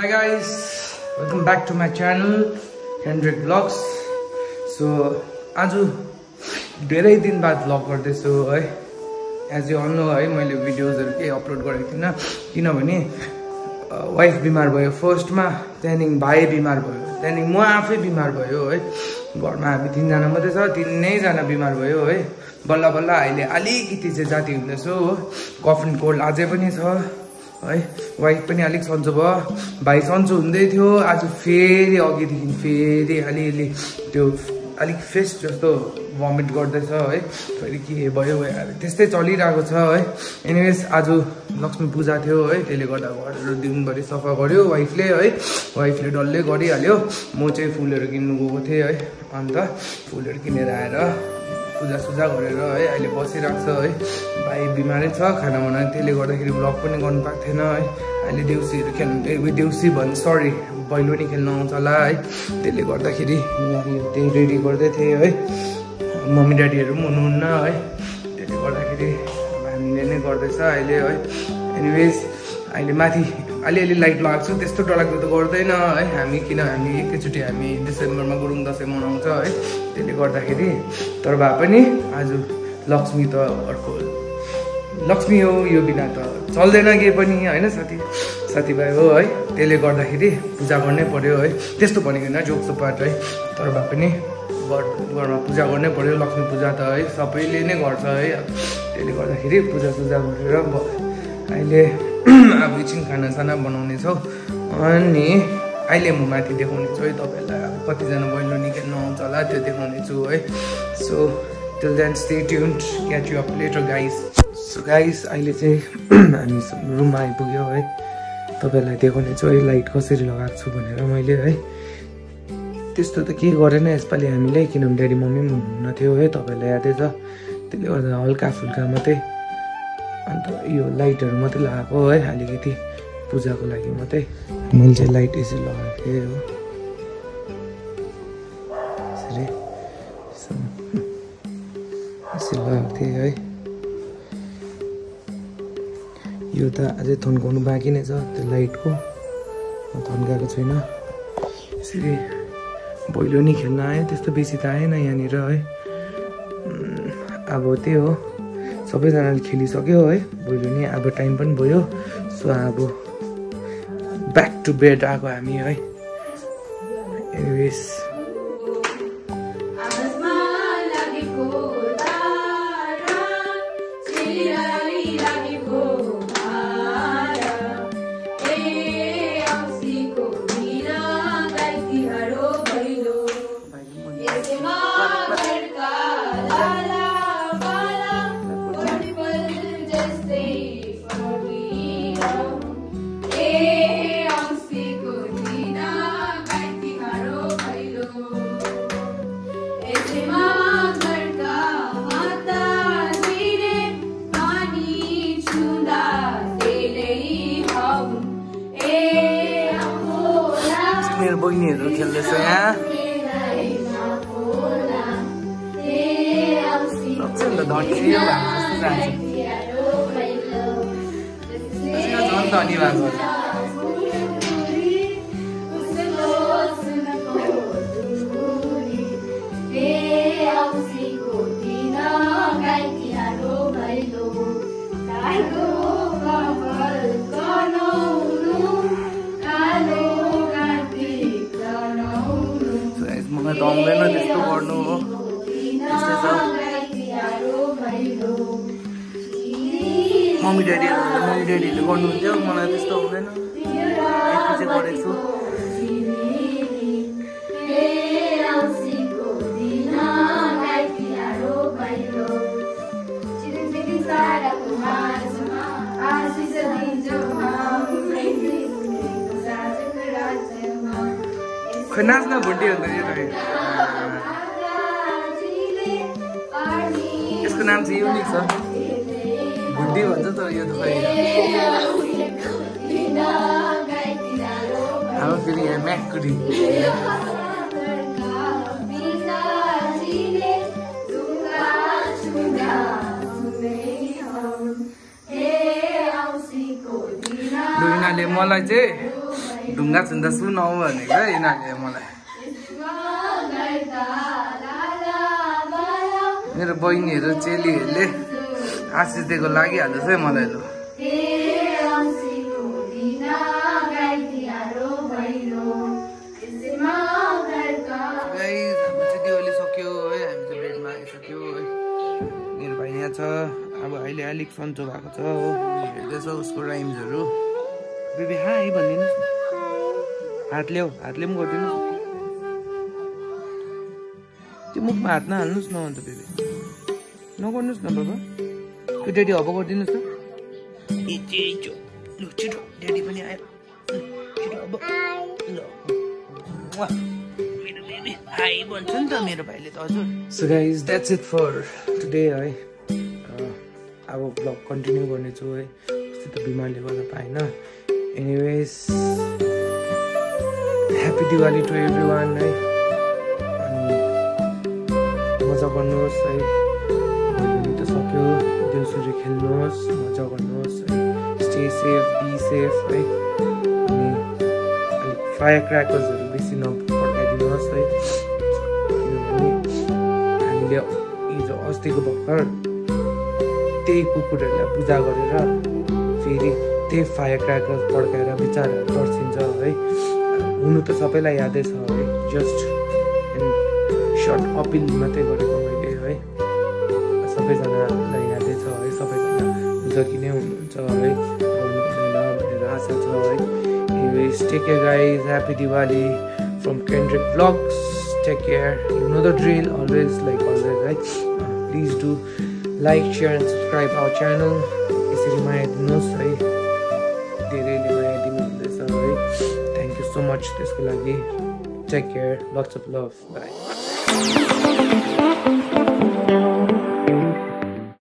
Hi guys, welcome back to my channel Hendrik Vlogs. So आज धेरै दिन बाद vlog गर्दैछु है. As you all know है, मैले भिडियोजहरु के अपलोड गरेको थिइनँ किनभने वाइफ बिमार भयो फर्स्ट मा, त्यहाँदेखि भाइ बिमार भयो, त्यहाँदेखि म आफै बिमार भयो है. घरमा हामी 3 जना मात्रै छ, 3 जना बिमार भयो है. बल्ल बल्ल अहिले अलिकति चाहिँ जाति हुँदैछ हो. कफ एन्ड कोल्ड अझै पनि छ है. वाइफ पनि अलिक सन्चो भयो, भाइ सन्चो हुँदै थियो. आज फेरि अघिदेखि फेरि अलिअलि त्यो अलिक फेस जस्तो भमिट गर्दैछ है. फेरि के भयो त्यस्तै चलिरहेको छ है. एनिवेज आज लक्ष्मी पूजा थियो है, त्यसले गर्दा घरहरू दिनभरि सफा गर्यो वाइफले है. वाइफले डल्लै गरिहाल्यो. म चाहिँ फुलहरू किन्नु गएको थिएँ है. अन्त फुलहरू किनेर आएर पूजा सुजा गरेर है अहिले बसिरहेको छ है. भाइ बिमारै छ, खाना बनाएर, त्यसले गर्दाखेरि भ्लग पनि गर्नु पाएको थिएन है. अहिले देउसीहरू खेल्नु देउसी भन् सरी भैलोनी खेल्नु आउँछ होला है. त्यसले गर्दाखेरि त्यही रेडी गर्दै थिएँ है. मम्मी ड्याडीहरू पनि हुनुहुन्न है. त्यसले गर्दाखेरि हामीले नै गर्दैछ अहिले है. एनिवेज अहिले माथि अलिअलि लाइट लगाएको छु, त्यस्तो डरलाग्दो त गर्दैन है हामी, किन हामी एकैचोटि हामी डिसेम्बरमा गुरुङ दसैँ मनाउँछ है. त्यसले गर्दाखेरि तर भए पनि आज लक्ष्मी त अर्को लक्ष्मी हो, यो बिना त चल्दैन केही पनि होइन साथीभाइ हो है. त्यसले गर्दाखेरि पूजा गर्नै पर्यो है. त्यस्तो भनेको होइन, जोक्स पार्ट है. तर भए पनि घरमा पूजा गर्नै पर्यो. लक्ष्मी पूजा त है सबैले नै गर्छ है. त्यसले गर्दाखेरि पूजा सुजा गरेर अहिले अब एकछिन खानासाना बनाउने छौँ. अनि अहिले म माथि देखाउने छु है तपाईँहरूलाई. अब कतिजना भैलोनी खेल्नु आउँछ होला त्यो देखाउने छु है. So till then stay tuned, catch you up later guys. So guys अहिले चाहिँ हामी रुममा आइपुग्यो है. तपाईँहरूलाई देखाउने छु है लाइट कसरी लगाएको छु भनेर मैले है. त्यस्तो त केही गरेन यसपालि हामीले, किनभने ड्याडी मम्मी पनि हुनुहुन्न थियो है, तपाईँहरूलाई यादै छ. त्यसले गर्दा हल्का फुल्का मात्रै अन्त यो लाइटहरू मात्रै लगाएको है अलिकति पूजाको लागि मात्रै. मैले चाहिँ लाइट यसरी लगाएको थिएँ हो, यसरी यसरी लगाएको थिएँ है. यो त अझै थन्काउनु बाँकी नै छ त्यो लाइटको, थन्काएको छैन. यसरी भैलोनी खेल्न आयो, त्यस्तो बेसी त आएन यहाँनिर है. अब त्यही हो, सबैजनाले खेलिसक्यो है भैलोनी. अब टाइम पनि भयो. सो अब ब्याक टु बेड आएको हामी है. एनिवेज मेरो बहिनीहरू खेल्दैछ यहाँ. धनी धनी भएको मलाई त आउँदैन त्यस्तो गर्नु हो. त्यस्तै छ. मम्मी ड्याडीहरूले गर्नुहुन्थ्यो, मलाई त्यस्तो हुँदैन. एकपछि गरेको छु. खै नाच्न भुटी हुन्छ यो त. यसको नाम चाहिँ युनिक छ, भुटी भन्छ तर यो त खै हाम्रो फेरि यहाँ म्याकुरी. लुइनाले मलाई चाहिँ ढुङ्गा छुन्दा सुनाऊ भनेको है यिनीहरूले मलाई मेरो बहिनीहरू चेलीहरूले आशिष दिएको लागिहाल्छ है मलाई लु दिवाली सक्यो है हामी चाहिँ बेडमा आइसक्यो है मेरो भाइ यहाँ छ अब अहिले अलिक सन्चो भएको छ हो हेर्दैछ उसको राइम्सहरू बेबी हाई भनिदिनुहोस् हातले पनि गरिदिनुहोस् त्यो मुखमा हात नहाल्नुहोस् न अन्त बेबी नगर्नुहोस् न बाबा त्यो ड्याडी हब गरिदिनुहोस् न ए छिटो लु छिटो ड्याडी पनि आयो छिटो अब ल मेरो बेबी हाई भन्छ नि त मेरो भाइले त हजुर so guys that's it for today है अब ब्लग कन्टिन्यू गर्नेछु है अस्ति त बिमारले गर्दा पाएन anyways happy Diwali to every one है अनि मजा गर्नुहोस् है भोलि त सक्यो देउसुरे खेल्नुहोस् मजा गर्नुहोस् है स्टे सेफ बी सेफ है अनि अलिक फायर क्र्याकर्सहरू बेसी नपड्काइदिनुहोस् है किनभने हामीले हिजो अस्तिको भर्खर त्यही कुकुरहरूलाई पूजा गरेर फेरि त्यही फायर क्र्याकर्स पड्काएर बिचराहरू तर्सिन्छ है हुनु त सबैलाई यादै छ है जस्ट सर्ट अपिल मात्रै गरेको मैले है सबैजनालाई यादै छ है सबैजना जति नै हुनुहुन्छ है गर्नु हुँदैन भनेर आशा छ है anyways take care guys happy Diwali from Kendrick blogs take care you know the drill always like always है please do like share and subscribe our channel यसरी माया दिनुहोस् है धेरैले माया दिनुहुँदैछ है थ्याङ्क यू सो मच त्यसको लागि take care lots of love by